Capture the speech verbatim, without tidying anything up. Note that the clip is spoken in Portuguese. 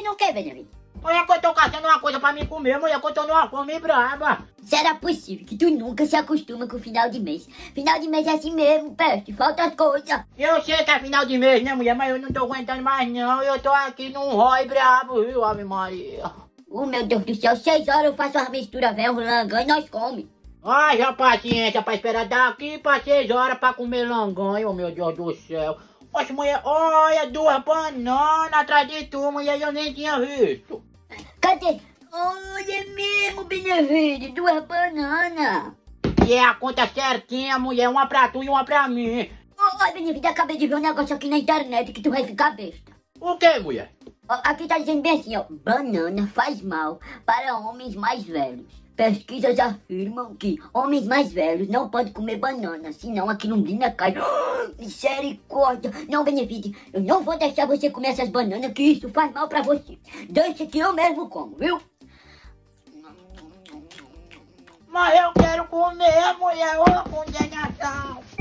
caçando o quê, Benjamin? Mulher, que eu tô caçando uma coisa pra mim comer, mulher, que eu tô numa fome braba. Será possível que tu nunca se acostuma com o final de mês? Final de mês é assim mesmo, peste, falta as coisas. Eu sei que é final de mês, né, mulher, mas eu não tô aguentando mais não. Eu tô aqui num rói brabo, viu, Ave Maria. Oh, meu Deus do céu, seis horas eu faço uma mistura velha, um langão e nós come. Ai, já paciência pra esperar daqui pra seis horas pra comer langanha, oh meu Deus do céu. Poxa, mulher, olha, duas bananas atrás de tu, mulher, eu nem tinha visto. Cadê? Olha mesmo, Benevide, duas bananas. E é a conta certinha, mulher, uma pra tu e uma pra mim. Olha, Benevide, acabei de ver um negócio aqui na internet que tu vai ficar besta. O que, mulher? Ó, aqui tá dizendo bem assim, ó, banana faz mal para homens mais velhos. Pesquisas afirmam que homens mais velhos não podem comer banana, senão a quilombina cai. Misericórdia! Não, Benevide, eu não vou deixar você comer essas bananas, que isso faz mal pra você. Deixa que eu mesmo como, viu? Mas eu quero comer, mulher, ô condenação.